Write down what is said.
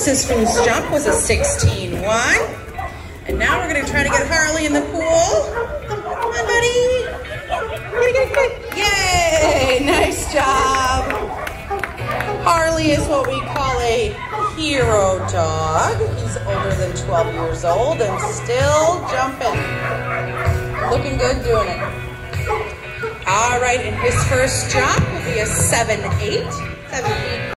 His first jump was a 16.1. And now we're gonna try to get Harley in the pool. Come on, buddy. Get. Yay, nice job. Harley is what we call a hero dog. He's older than 12 years old and still jumping. Looking good doing it. All right, and his first jump will be a 7.8. 7 feet.